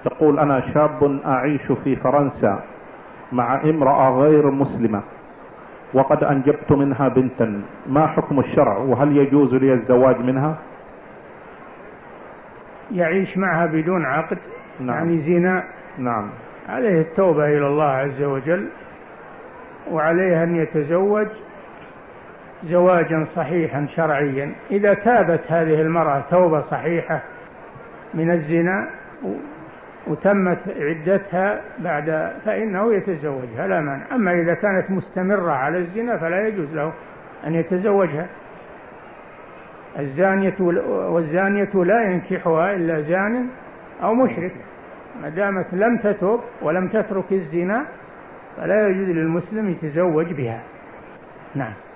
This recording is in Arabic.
تقول: أنا شاب أعيش في فرنسا مع امرأة غير مسلمة وقد أنجبت منها بنتا، ما حكم الشرع وهل يجوز لي الزواج منها؟ يعيش معها بدون عقد؟ نعم. يعني زنا؟ نعم. عليه التوبة إلى الله عز وجل، وعليه أن يتزوج زواجا صحيحا شرعيا. إذا تابت هذه المرأة توبة صحيحة من الزنا وتمت عدتها بعد فإنه يتزوجها لا مانع. أما إذا كانت مستمرة على الزنا فلا يجوز له أن يتزوجها. والزانية لا ينكحها إلا زان أو مشرك. ما دامت لم تتوب ولم تترك الزنا فلا يجوز للمسلم يتزوج بها. نعم.